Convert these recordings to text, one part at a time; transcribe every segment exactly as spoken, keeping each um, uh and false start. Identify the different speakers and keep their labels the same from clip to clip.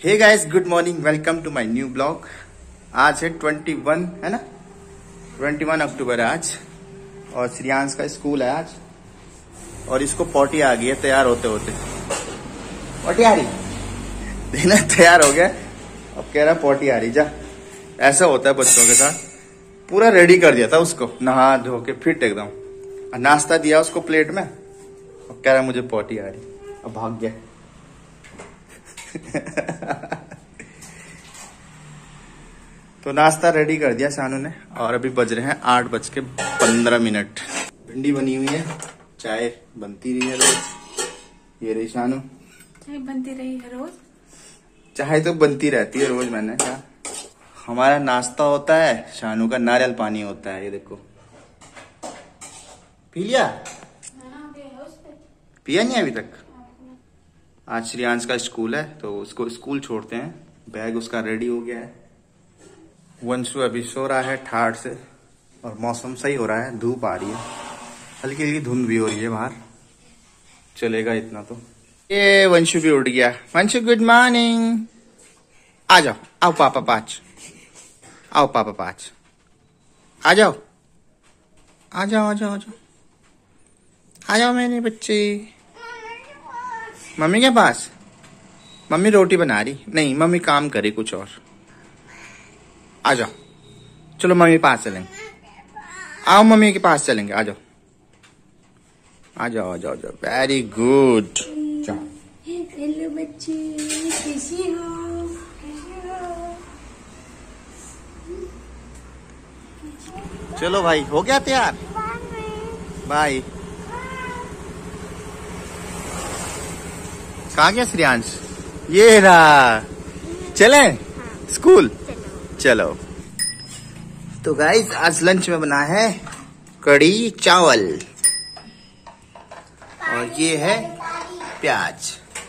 Speaker 1: Hey guys, good morning, welcome to my new blog. आज है इक्कीस है ना, इक्कीस अक्टूबर है आज, और श्रियांश का स्कूल है आज। और इसको पोटी आ गई है तैयार होते होते। पोटी आ रही, देना तैयार हो गया, अब कह रहा पोटी आ रही। जा, ऐसा होता है बच्चों के साथ। पूरा रेडी कर दिया था उसको, नहा धो के फिट एकदम, नाश्ता दिया उसको प्लेट में, अब कह रहा मुझे पोटी आ रही, अब भाग गया। तो नाश्ता रेडी कर दिया शानू ने, और अभी बज रहे हैं आठ बज के पंद्रह मिनट। भिंडी बनी हुई है, चाय बनती रही है रोज। ये रही शानू,
Speaker 2: चाय बनती रही है रोज।
Speaker 1: चाय तो बनती रहती है रोज। मैंने कहा हमारा नाश्ता होता है, शानू का नारियल पानी होता है। ये देखो, पी लिया? पिया नहीं अभी तक। आज श्रियांश का स्कूल है तो उसको स्कूल छोड़ते हैं। बैग उसका रेडी हो गया है। वंशु अभी सो रहा है ठाड़ से, और मौसम सही हो रहा है, धूप आ रही है, हल्की हल्की धुंध भी हो रही है बाहर। चलेगा इतना तो। ये वंशु भी उठ गया। वंशु गुड मॉर्निंग, आ जाओ, आओ पापा पाँच, आओ पापा पाँच, आ जाओ आ जाओ आ जाओ आ जाओ आ जाओ मेरे बच्चे। मम्मी के पास? मम्मी रोटी बना रही, नहीं मम्मी काम करे कुछ और। आ जाओ, चलो मम्मी के पास चलेंगे। आओ मम्मी के पास चलेंगे, आ जाओ आ जाओ आ जाओ आ जाओ। Very good.
Speaker 2: हेलो बच्चे, कैसे हो?
Speaker 1: चलो भाई, हो गया तैयार, बाय। कहाँ गया श्रियांश? ये रहा। चले स्कूल? चलो। तो गाइस, आज लंच में बना है कढ़ी चावल, और ये है प्याज।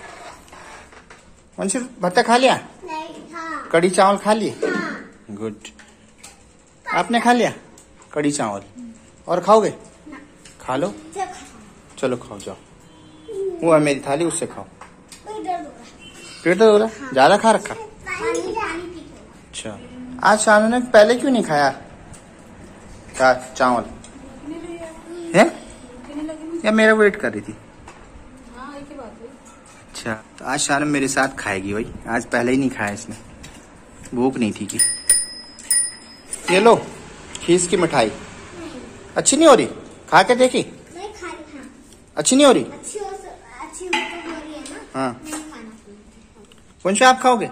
Speaker 1: वंशु भत्ता खा लिया?
Speaker 3: नहीं।
Speaker 1: कढ़ी चावल खा लिए? गुड। आपने खा लिया कढ़ी चावल? और खाओगे? खा लो, चलो खाओ, जाओ। वो है मेरी थाली, उससे खाओ। पेट दर्द हो रहा? ज्यादा खा रखा? अच्छा, आज शानू ने पहले क्यों नहीं खाया क्या चावल? है या मेरा वेट कर रही थी? अच्छा, तो आज शानू मेरे साथ खाएगी भाई। आज पहले ही नहीं खाया इसने, भूख नहीं थी कि। ये लो खीस की मिठाई। अच्छी नहीं हो रही? खा के देखी?
Speaker 3: नहीं खा रही। हाँ।
Speaker 1: अच्छी नहीं हो रही?
Speaker 3: अच्छी हो, अच्छी हो तो हो रही है ना।
Speaker 1: हाँ।
Speaker 3: नहीं खाना।
Speaker 1: वंशु आप खाओगे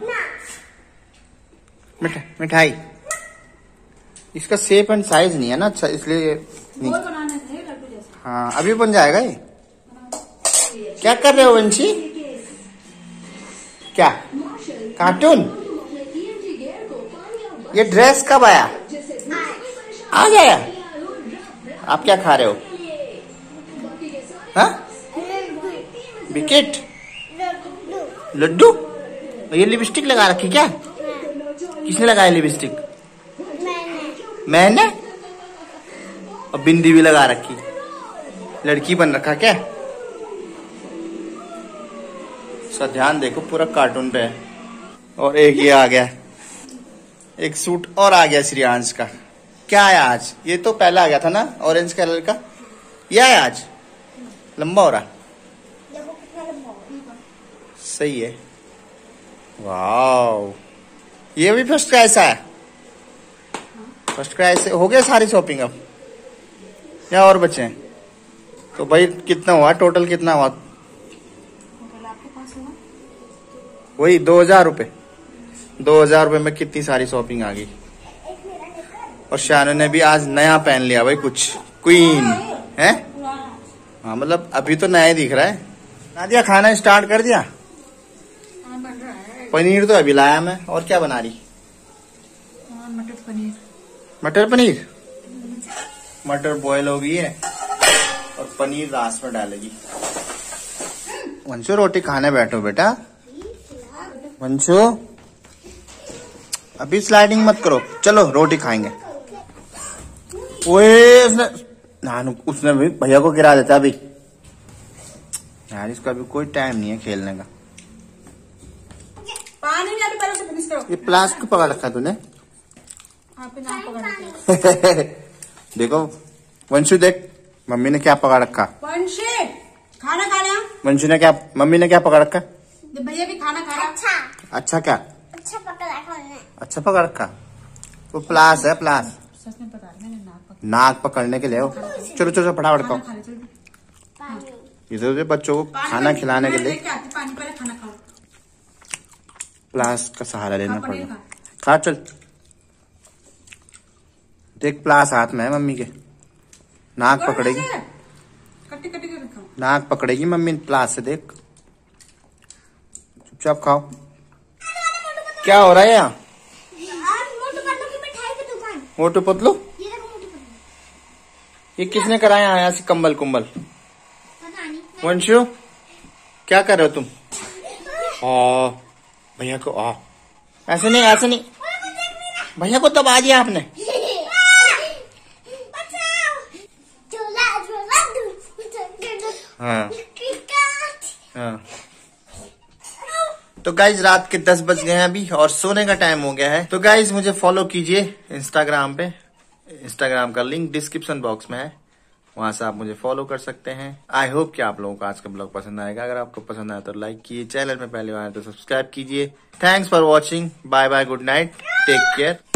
Speaker 1: मिठा मिठाई? इसका शेप एंड साइज नहीं है ना अच्छा, इसलिए नहीं। हाँ, अभी बन जाएगा ये। क्या कर रहे हो वंशी? क्या कार्टून? ये ड्रेस कब आया? आ गया। आप क्या खा रहे हो? हाँ, बिकेट लड्डू? ये लिपस्टिक लगा रखी क्या? किसने लगाया लिपस्टिक?
Speaker 3: मैंने।
Speaker 1: मैंने? और बिंदी भी लगा रखी, लड़की बन रखा क्या? उसका ध्यान देखो, पूरा कार्टून पे है। और एक ये आ गया, एक सूट और आ गया श्रियांश का। क्या आया आज? ये तो पहला आ गया था ना, ऑरेंज कलर का। ये आया आज, लंबा हो रहा।
Speaker 3: देखो कितना लंबा हो।
Speaker 1: सही है, वाओ। ये भी फर्स्ट क्राई से आया? फर्स्ट क्राई से हो गया सारी शॉपिंग अब, या और बचे हैं? तो भाई कितना हुआ टोटल, कितना हुआ? वही दो हजार रुपये। दो हजार रुपये में कितनी सारी शॉपिंग आ गई। और शानू ने भी आज नया पहन लिया भाई, कुछ क्वीन है। हाँ, मतलब अभी तो नया ही दिख रहा है। नादिया खाना स्टार्ट कर दिया? पनीर तो अभी लाया मैं। और क्या बना रही?
Speaker 2: मटर पनीर।
Speaker 1: मटर पनीर? मटर बॉयल हो गई है, और पनीर रास में डालेगी। वंशु रोटी खाने बैठो बेटा। वंशु अभी स्लाइडिंग मत करो, चलो रोटी खाएंगे। ओए उसने नानू उसने भी भैया को गिरा देता अभी। यार इसका अभी कोई टाइम नहीं है खेलने का।
Speaker 2: पानी नहीं आती, पहले से फिनिश करो।
Speaker 1: ये प्लास क्यों पकड़ रखा है तूने?
Speaker 2: आप नाम पकड़ के
Speaker 1: देखो वंशु, देख मम्मी ने क्या पकड़ रखा।
Speaker 2: वंशी खाना खा रहा।
Speaker 1: वंशु ने क्या, मम्मी ने क्या पकड़ रखा?
Speaker 2: भैया भी खाना खा रहा।
Speaker 3: अच्छा
Speaker 1: अच्छा क्या?
Speaker 3: अच्छा पकड़ रखा उन्होंने।
Speaker 1: अच्छा पकड़ रखा। वो प्लास है, प्लास।
Speaker 2: सच में पता नहीं, मैंने नाक पकड़।
Speaker 1: नाक पकड़ने के लिए हो। चलो चलो फटाफट खाओ।
Speaker 2: खाना खा ले, चलो।
Speaker 3: पानी
Speaker 1: इधर उधर बच्चों को खाना खिलाने के लिए
Speaker 2: पानी पहले खाना खाओ।
Speaker 1: प्लास का सहारा लेना
Speaker 2: खा, पनीर
Speaker 1: पड़ेगा। खा चल। देख प्लास हाथ में है मम्मी के, नाक
Speaker 2: और
Speaker 1: पकड़ेगी।
Speaker 2: ऐसे कट्टी कट्टी कर खाओ।
Speaker 1: नाक पकड़ेगी मम्मी प्लास से, देख। चुपचाप खाओ। क्या हो रहा है यहाँ?
Speaker 3: और मोटू पतलू की मिठाई की दुकान।
Speaker 1: मोटू पतलू,
Speaker 3: ये देखो मोटू पतलू।
Speaker 1: ये किसने कराया यहाँ से कंबल कुंबल?
Speaker 3: पता नहीं।
Speaker 1: वंशु क्या कर रहे हो तुम? आ, भैया को आ, ऐसे नहीं ऐसे नहीं, भैया को दबा दिया आपने।
Speaker 3: झूला झूला दू।
Speaker 1: हाँ हाँ। तो गाइज रात के दस बज गए हैं अभी और सोने का टाइम हो गया है। तो गाइज मुझे फॉलो कीजिए इंस्टाग्राम पे, इंस्टाग्राम का लिंक डिस्क्रिप्शन बॉक्स में है, वहां से आप मुझे फॉलो कर सकते हैं। आई होप कि आप लोगों को आज का ब्लॉग पसंद आएगा। अगर आपको पसंद आया तो लाइक कीजिए, चैनल में पहली बार तो सब्सक्राइब कीजिए। Thanks for watching, bye bye, good night, take care.